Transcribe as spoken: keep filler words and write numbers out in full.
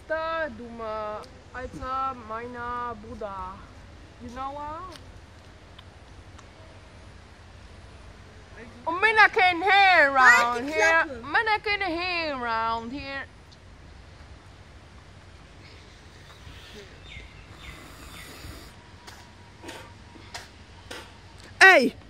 After Duma, it's a minor Buddha. You know what? Mình là can hair around here. Mình là can hair around here. Hey!